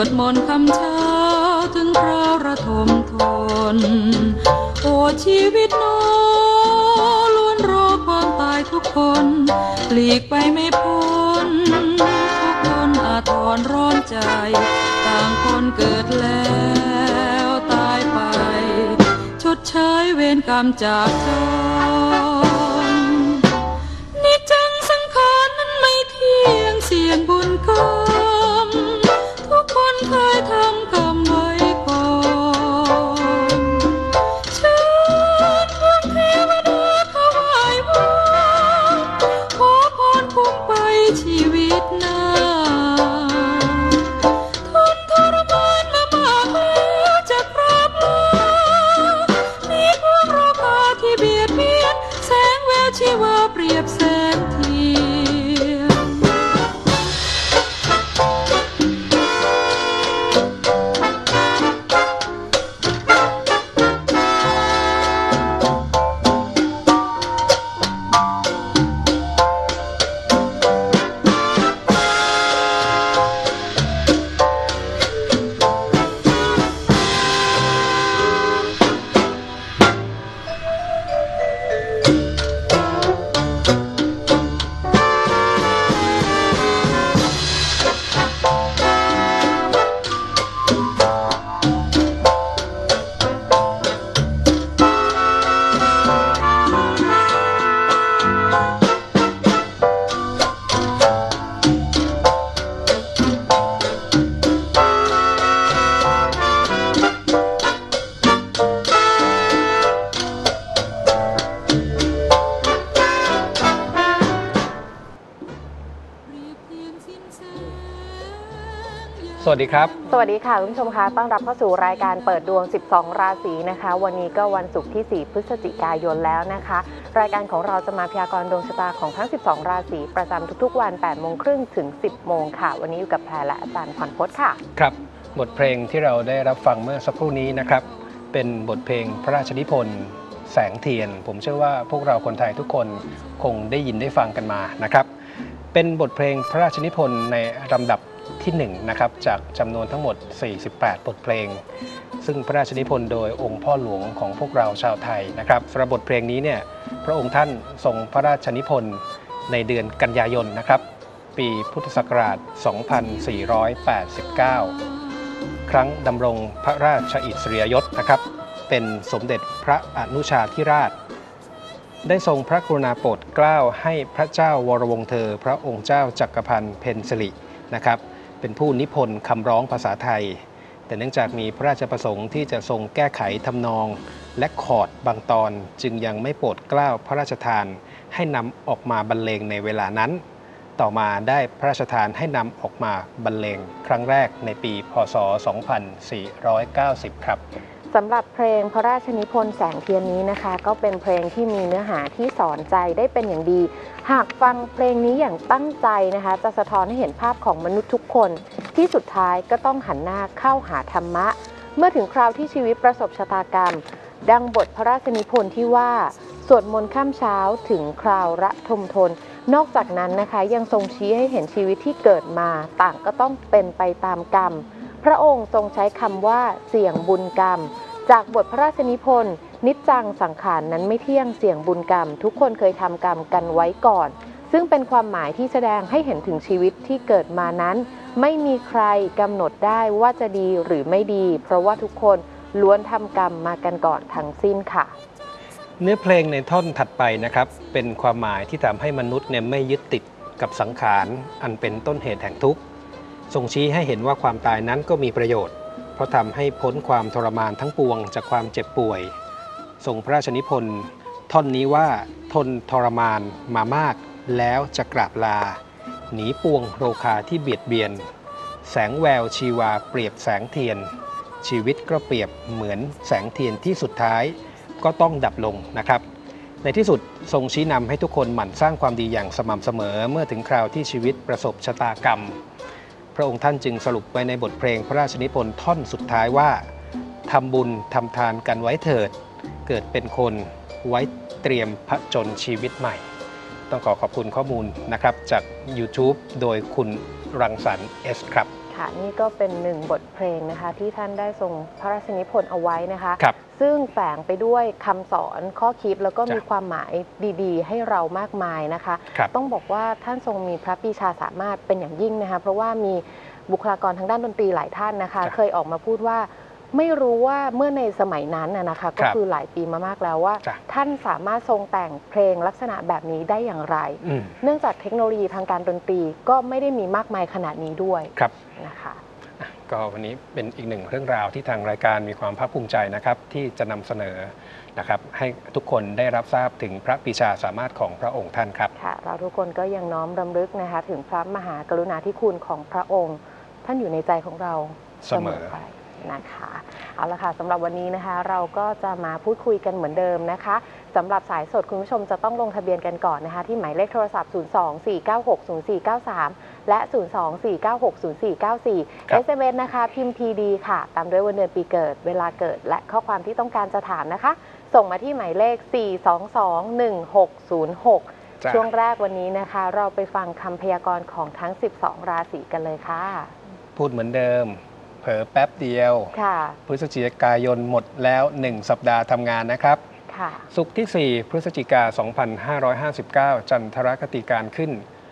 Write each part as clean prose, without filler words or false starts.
ดมนต์คำเช้าถึงคราวระทมทนโอ้ชีวิตน้อล้วนรอความตายทุกคนหลีกไปไม่พ้นทุกคนอาทรร้อนใจต่างคนเกิดแล้วตายไปชดใช้เวรกรรมจากจรนิจจังสังขารนั้นไม่เที่ยงเสี่ยงบุญกรรมทุกคนเคยทำกรรมไว้ก่อนเชิญพวกเทวดาถวายวอนขอพรคุ้มไปชีวิตหน้าทนทรมานมามากแล้วจะกราบลามีพวกโรคาที่เบียดเบียนแสงแววชีวาเปรียบแสงเทียนสวัสดีครับสวัสดีค่ะคุณผู้ชมคะต้อนรับเข้าสู่รายการเปิดดวง12ราศีนะคะวันนี้ก็วันศุกร์ที่4พฤศจิกายนแล้วนะคะรายการของเราจะมาพยากรณ์ดวงชะตาของทั้ง12ราศีประจำทุกๆวัน 8:30 นถึง 10 โมงค่ะวันนี้อยู่กับแพรและอาจารย์ขวัญพจน์ค่ะครับบทเพลงที่เราได้รับฟังเมื่อสักครู่นี้นะครับเป็นบทเพลงพระราชนิพนธ์แสงเทียนผมเชื่อว่าพวกเราคนไทยทุกคนคงได้ยินได้ฟังกันมานะครับเป็นบทเพลงพระราชนิพนธ์ในลำดับที่1นะครับจากจำนวนทั้งหมด48บทเพลงซึ่งพระราชนิพนธ์โดยองค์พ่อหลวงของพวกเราชาวไทยนะครับสำหรับบทเพลงนี้เนี่ยพระองค์ท่านทรงพระราชนิพนธ์ในเดือนกันยายนนะครับปีพุทธศักราช 2489 ครั้งดำรงพระราชอิสริยยศนะครับเป็นสมเด็จพระอนุชาธิราชได้ทรงพระกรุณาโปรดเกล้าให้พระเจ้าวรวงศ์เธอพระองค์เจ้าจักรพันธ์เพ็ญสิรินะครับเป็นผู้นิพนธ์คำร้องภาษาไทยแต่เนื่องจากมีพระราชประสงค์ที่จะทรงแก้ไขทำนองและคอร์ดบางตอนจึงยังไม่โปรดเกล้าพระราชทานให้นำออกมาบรรเลงในเวลานั้นต่อมาได้พระราชทานให้นำออกมาบรรเลงครั้งแรกในปีพ.ศ. 2490 ครับสำหรับเพลงพระราชนิพนธ์แสงเทียนนี้นะคะก็เป็นเพลงที่มีเนื้อหาที่สอนใจได้เป็นอย่างดีหากฟังเพลงนี้อย่างตั้งใจนะคะจะสะท้อนให้เห็นภาพของมนุษย์ทุกคนที่สุดท้ายก็ต้องหันหน้าเข้าหาธรรมะเมื่อถึงคราวที่ชีวิตประสบชะตากรรมดังบทพระราชนิพนธ์ที่ว่าสวดมนต์ค่ำเช้าถึงคราวระทมทนนอกจากนั้นนะคะยังทรงชี้ให้เห็นชีวิตที่เกิดมาต่างก็ต้องเป็นไปตามกรรมพระองค์ทรงใช้คำว่าเสี่ยงบุญกรรมจากบทพระราชนิพนธ์นิจจังสังขารนั้นไม่เที่ยงเสี่ยงบุญกรรมทุกคนเคยทำกรรมกันไว้ก่อนซึ่งเป็นความหมายที่แสดงให้เห็นถึงชีวิตที่เกิดมานั้นไม่มีใครกำหนดได้ว่าจะดีหรือไม่ดีเพราะว่าทุกคนล้วนทำกรรมมากันก่อนทั้งสิ้นค่ะเนื้อเพลงในท่อนถัดไปนะครับเป็นความหมายที่ทำให้มนุษย์เนี่ยไม่ยึดติดกับสังขารอันเป็นต้นเหตุแห่งทุกข์ทรงชี้ให้เห็นว่าความตายนั้นก็มีประโยชน์เพราะทำให้พ้นความทรมานทั้งปวงจากความเจ็บป่วยทรงพระราชนิพนธ์ท่อนนี้ว่าทนทรมานมามากแล้วจะกราบลาหนีปวงโรคาที่เบียดเบียนแสงแววชีวาเปรียบแสงเทียนชีวิตก็เปรียบเหมือนแสงเทียนที่สุดท้ายก็ต้องดับลงนะครับในที่สุดทรงชี้นำให้ทุกคนหมั่นสร้างความดีอย่างสม่ำเสมอเมื่อถึงคราวที่ชีวิตประสบชะตากรรมพระองค์ท่านจึงสรุปไว้ในบทเพลงพระราชนิพนธ์ท่อนสุดท้ายว่าทำบุญทำทานกันไว้เถิดเกิดเป็นคนไว้เตรียมผจญชีวิตใหม่ต้องขอบคุณข้อมูลนะครับจาก YouTube โดยคุณรังสรรค์ S ครับค่ะนี่ก็เป็นหนึ่งบทเพลงนะคะที่ท่านได้ทรงพระราชนิพนธ์เอาไว้นะคะครับซึ่งแฝงไปด้วยคำสอนข้อคิดแล้วก็มีจ้ะความหมายดีๆ ให้เรามากมายนะคะครับต้องบอกว่าท่านทรงมีพระปรีชาสามารถเป็นอย่างยิ่งนะคะเพราะว่ามีบุคลากรทางด้านดนตรีหลายท่านนะคะจ้ะเคยออกมาพูดว่าไม่รู้ว่าเมื่อในสมัยนั้นนะคะก็คือหลายปีมามากแล้วว่าจ้ะท่านสามารถทรงแต่งเพลงลักษณะแบบนี้ได้อย่างไรอืมเนื่องจากเทคโนโลยีทางการดนตรีก็ไม่ได้มีมากมายขนาดนี้ด้วยครับนะคะก็วันนี้เป็นอีกหนึ่งเรื่องราวที่ทางรายการมีความภาคภูมิใจนะครับที่จะนำเสนอนะครับให้ทุกคนได้รับทราบถึงพระปรีชาสามารถของพระองค์ท่านครับค่ะเราทุกคนก็ยังน้อมรำลึกนะคะถึงพระมหากรุณาธิคุณของพระองค์ ท่านอยู่ในใจของเราเสมอไปนะคะเอาละค่ะสำหรับวันนี้นะคะเราก็จะมาพูดคุยกันเหมือนเดิมนะคะสำหรับสายสดคุณผู้ชมจะต้องลงทะเบียนกันก่อนนะคะที่หมายเลขโทรศัพท์ 024960493 และ 024960494 ครับ SMS นะคะพิมพ์ PD ค่ะตามด้วยวันเดือนปีเกิดเวลาเกิดและข้อความที่ต้องการจะถามนะคะ ส่งมาที่หมายเลข 4221606 จ้ะช่วงแรกวันนี้นะคะ เราไปฟังคำพยากรณ์ของทั้ง 12 ราศีกันเลยค่ะพูดเหมือนเดิม เผลอแป๊บเดียวค่ะพฤศจิกายนหมดแล้ว 1 สัปดาห์ทำงานนะครับค่ะศุกร์ที่ 4 พฤศจิกา 2559 จันทรคติการขึ้น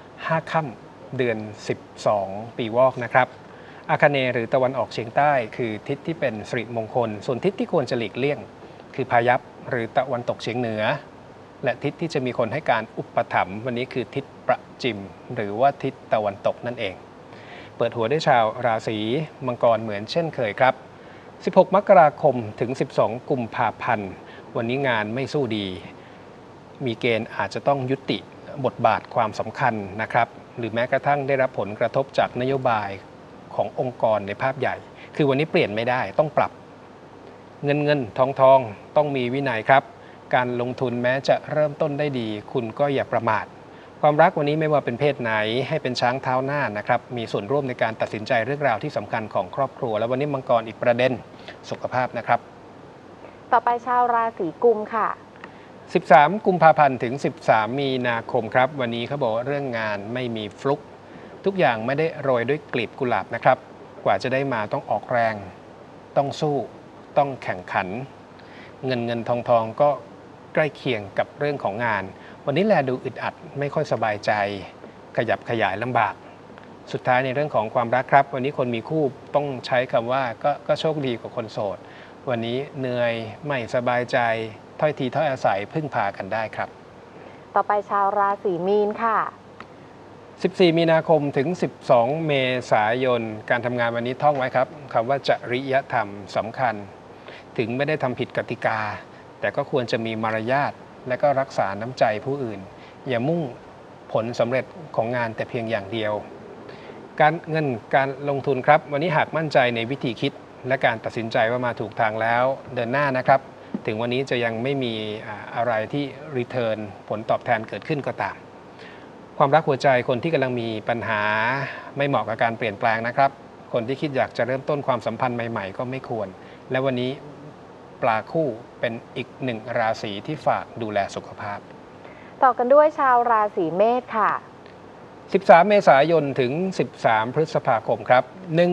5 ค่ำเดือน 12 ปีวอกนะครับอาคเนย์หรือตะวันออกเฉียงใต้คือทิศที่เป็นสิริมงคล ส่วนทิศที่ควรจะหลีกเลี่ยง คือพายัพหรือตะวันตกเฉียงเหนือ และทิศที่จะมีคนให้การอุปถัมภ์วันนี้คือทิศประจิม หรือว่าทิศตะวันตกนั่นเอง เปิดหัวด้วยชาวราศีมังกรเหมือนเช่นเคยครับ 16 มกราคมถึง 12 กุมภาพันธ์ วันนี้งานไม่สู้ดี มีเกณฑ์อาจจะต้องยุติบทบาทความสำคัญนะครับ หรือแม้กระทั่งได้รับผลกระทบจากนโยบายขององค์กรในภาพใหญ่ คือวันนี้เปลี่ยนไม่ได้ต้องปรับ เงินทองต้องมีวินัยครับ การลงทุนแม้จะเริ่มต้นได้ดี คุณก็อย่าประมาท ความรักวันนี้ไม่ว่าเป็นเพศไหนให้เป็นช้างเท้าหน้านะครับ มีส่วนร่วมในการตัดสินใจเรื่องราวที่สำคัญของครอบครัว และวันนี้มังกรอีกประเด็นสุขภาพนะครับต่อไปชาวราศีกุมค่ะ 13 กุมภาพันธ์ถึง 13 มีนาคมครับ วันนี้เขาบอกว่าเรื่องงานไม่มีฟลุก ทุกอย่างไม่ได้โรยด้วยกลีบกุหลาบนะครับ กว่าจะได้มาต้องออกแรง ต้องสู้ต้องแข่งขัน เงินทองก็ใกล้เคียงกับเรื่องของงาน วันนี้แลดูอึดอัดไม่ค่อยสบายใจ ขยับขยายลำบาก สุดท้ายในเรื่องของความรักครับ วันนี้คนมีคู่ต้องใช้คำว่าก็โชคดีกว่าคนโสด วันนี้เหนื่อยไม่สบายใจถ้อยทีถ้อยอาศัยพึ่งพากันได้ครับต่อไปชาวราศีมีนค่ะ 14 มีนาคมถึง 12 เมษายน การทำงานวันนี้ท่องไว้ครับคำว่าจริยธรรมสำคัญ ถึงไม่ได้ทำผิดกติกา แต่ก็ควรจะมีมารยาทและก็รักษาน้ำใจผู้อื่น อย่ามุ่งผลสำเร็จของงานแต่เพียงอย่างเดียว การเงินการลงทุนครับ วันนี้หากมั่นใจในวิธีคิด และการตัดสินใจว่ามาถูกทางแล้วเดินหน้านะครับ ถึงวันนี้จะยังไม่มีอะไรที่รีเทิร์นผลตอบแทนเกิดขึ้นก็ตาม ความรักหัวใจคนที่กำลังมีปัญหาไม่เหมาะกับการเปลี่ยนแปลงนะครับ คนที่คิดอยากจะเริ่มต้นความสัมพันธ์ใหม่ๆก็ไม่ควร และวันนี้ปลาคู่เป็นอีกหนึ่งราศีที่ฝากดูแลสุขภาพต่อกันด้วยชาวราศีเมษค่ะ 13 เมษายนถึง 13 พฤษภาคมครับ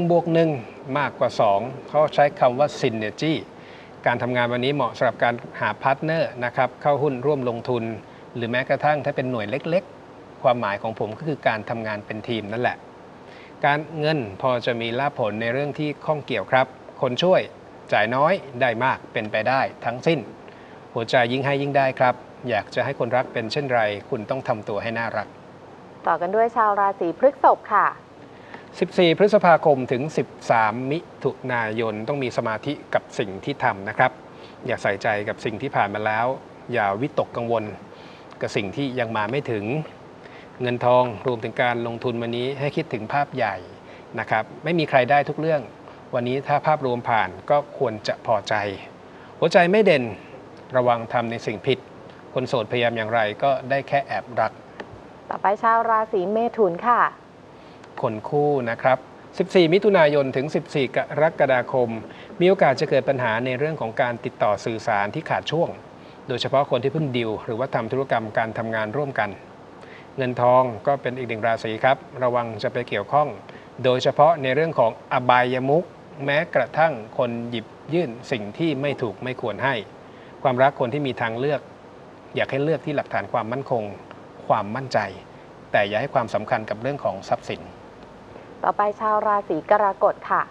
1+1 มากกว่า 2 เขาใช้คำว่า synergy การทำงานวันนี้เหมาะสำหรับการหาพาร์ทเนอร์นะครับเข้าหุ้นร่วมลงทุน หรือแม้กระทั่งถ้าเป็นหน่วยเล็กๆ ความหมายของผมก็คือการทำงานเป็นทีมนั่นแหละ การเงินพอจะมีลาภผลในเรื่องที่ข้องเกี่ยวครับ คนช่วยจ่ายน้อยได้มากเป็นไปได้ทั้งสิ้น หัวใจยิ่งให้ยิ่งได้ครับ อยากจะให้คนรักเป็นเช่นไร คุณต้องทำตัวให้น่ารักต่อกันด้วยชาวราศีพฤษภค่ะ 14 พฤษภาคมถึง 13 มิถุนายนต้องมีสมาธิกับสิ่งที่ทำนะครับ อย่าใส่ใจกับสิ่งที่ผ่านมาแล้ว อย่าวิตกกังวลกับสิ่งที่ยังมาไม่ถึง เงินทองรวมถึงการลงทุนวันนี้ให้คิดถึงภาพใหญ่นะครับ ไม่มีใครได้ทุกเรื่อง วันนี้ถ้าภาพรวมผ่านก็ควรจะพอใจ หัวใจไม่เด่นระวังทำในสิ่งผิด คนโสดพยายามอย่างไรก็ได้แค่แอบรักต่อไปชาวราศีเมถุนค่ะคนคู่นะครับ 14 มิถุนายนถึง 14 กรกฎาคม มีโอกาสจะเกิดปัญหาในเรื่องของการติดต่อสื่อสารที่ขาดช่วง โดยเฉพาะคนที่เพิ่งดีลหรือว่าทำธุรกรรมการทำงานร่วมกัน เงินทองก็เป็นอีกหนึ่งราศีครับ ระวังจะไปเกี่ยวข้องโดยเฉพาะในเรื่องของอบายมุขแม้กระทั่งคนหยิบยื่นสิ่งที่ไม่ถูกไม่ควรให้ ความรักคนที่มีทางเลือกอยากให้เลือกที่หลักฐานความมั่นคงความมั่นใจแต่อย่าให้ความสำคัญกับเรื่องของทรัพย์สินต่อไปชาวราศีกรกฎค่ะ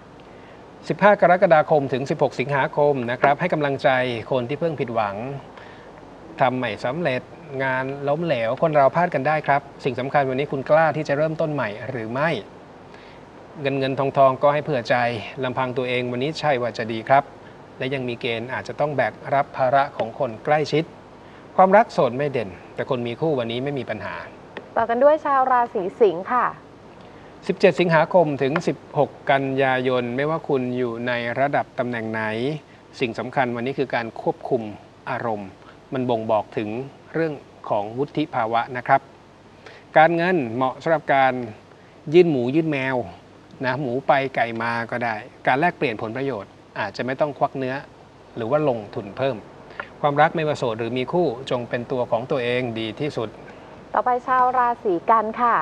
15 กรกฎาคมถึง 16 สิงหาคมนะครับให้กำลังใจคนที่เพิ่งผิดหวังทำไม่สำเร็จงานล้มเหลวคนเราพลาดกันได้ครับสิ่งสำคัญวันนี้คุณกล้าที่จะเริ่มต้นใหม่หรือไม่เงินทองก็ให้เผื่อใจลำพังตัวเองวันนี้ใช่ว่าจะดีครับและยังมีเกณฑ์อาจจะต้องแบกรับภาระของคนใกล้ชิดความรักโสดไม่เด่นแต่คนมีคู่วันนี้ไม่มีปัญหาต่อกันด้วยชาวราศีสิงค์ค่ะ 17 สิงหาคมถึง 16 กันยายนไม่ว่าคุณอยู่ในระดับตำแหน่งไหนสิ่งสำคัญวันนี้คือการควบคุมอารมณ์มันบ่งบอกถึงเรื่องของวุฒิภาวะนะครับการเงินเหมาะสำหรับการยื่นหมูยื่นแมวนะหมูไปไก่มาก็ได้การแลกเปลี่ยนผลประโยชน์อาจจะไม่ต้องควักเนื้อหรือว่าลงทุนเพิ่มความรักไม่ว่าโสดหรือมีคู่จงเป็นตัวของตัวเองดีที่สุดต่อไปชาวราศีกันค่ะ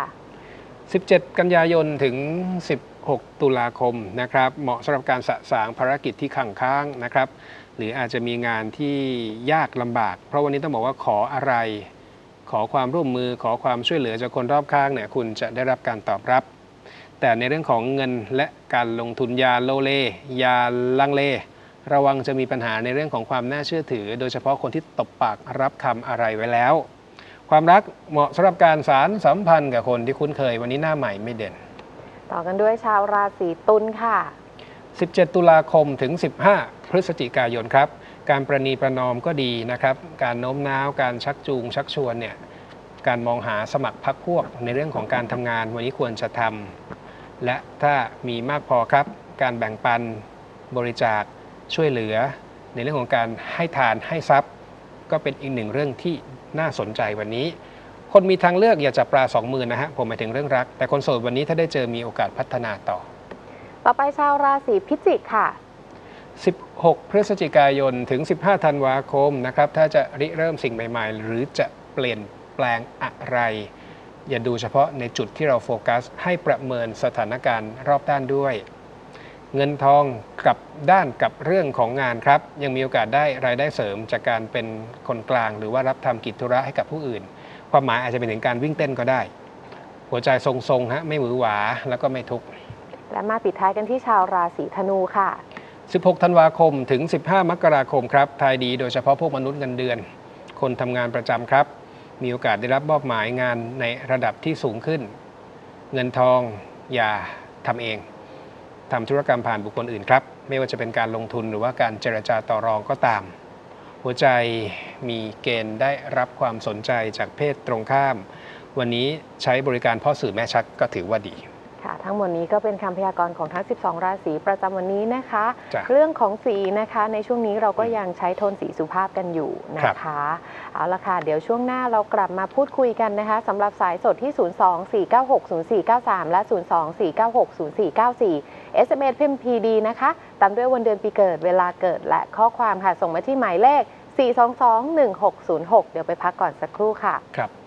17 กันยายนถึง 16 ตุลาคมนะครับเหมาะสำหรับการสะสางภารกิจที่ขังค้างนะครับหรืออาจจะมีงานที่ยากลำบากเพราะวันนี้ต้องบอกว่าขออะไรขอความร่วมมือขอความช่วยเหลือจากคนรอบข้างเนี่ยคุณจะได้รับการตอบรับแต่ในเรื่องของเงินและการลงทุนอย่าโลเลอย่าลังเลระวังจะมีปัญหาในเรื่องของความน่าเชื่อถือโดยเฉพาะคนที่ตบปากรับคำอะไรไว้แล้วความรักเหมาะสำหรับการสานสัมพันธ์กับคนที่คุ้นเคยวันนี้หน้าใหม่ไม่เด่นต่อกันด้วยชาวราศีตุลค่ะ 17 ตุลาคมถึง 15 พฤศจิกายนครับการประนีประนอมก็ดีนะครับการโน้มน้าวการชักจูงชักชวนเนี่ยการมองหาสมัครพรรคพวกในเรื่องของการทำงานวันนี้ควรจะทำและถ้ามีมากพอครับการแบ่งปันบริจาคช่วยเหลือในเรื่องของการให้ทานให้ทรัพย์ก็เป็นอีกหนึ่งเรื่องที่น่าสนใจวันนี้คนมีทางเลือกอย่าจับปลาสองมือนะฮะผมหมายถึงเรื่องรักแต่คนโสดวันนี้ถ้าได้เจอมีโอกาสพัฒนาต่อไปชาวราศีพิจิกค่ะ 16 พฤศจิกายนถึง 15 ธันวาคมนะครับถ้าจะริเริ่มสิ่งใหม่ๆหรือจะเปลี่ยนแปลงอะไรอย่าดูเฉพาะในจุดที่เราโฟกัสให้ประเมินสถานการณ์รอบด้านด้วยเงินทองกับด้านกับเรื่องของงานครับยังมีโอกาสได้รายได้เสริมจากการเป็นคนกลางหรือว่ารับทำกิจธุระให้กับผู้อื่นความหมายอาจจะเป็นถึงการวิ่งเต้นก็ได้หัวใจทรงๆฮะไม่หวือหวาแล้วก็ไม่ทุกข์และมาปิดท้ายกันที่ชาวราศีธนูค่ะ 16 ธันวาคมถึง 15 มกราคมครับทายดีโดยเฉพาะพวกมนุษย์เงินเดือนคนทำงานประจำครับมีโอกาสได้รับมอบหมายงานในระดับที่สูงขึ้นเงินทองอย่าทำเองทำธุรกรรมผ่านบุคคลอื่นครับไม่ว่าจะเป็นการลงทุนหรือว่าการเจรจาต่อรองก็ตามหัวใจมีเกณฑ์ได้รับความสนใจจากเพศตรงข้ามวันนี้ใช้บริการพ่อสื่อแม่ชักก็ถือว่าดีค่ะทั้งหมดนี้ก็เป็นคำพยากรณ์ของทั้ง12ราศีประจำวันนี้นะคะเรื่องของสีนะคะในช่วงนี้เราก็ยังใช้โทนสีสุภาพกันอยู่นะคะเอาละค่ะเดี๋ยวช่วงหน้าเรากลับมาพูดคุยกันนะคะสำหรับสายสดที่ 02-496-0493 และ 02-496-0494 SMS พิมพ์ PD นะคะตามด้วยวันเดือนปีเกิดเวลาเกิดและข้อความค่ะส่งมาที่หมายเลข 422-1606 เดี๋ยวไปพักก่อนสักครู่ค่ะครับ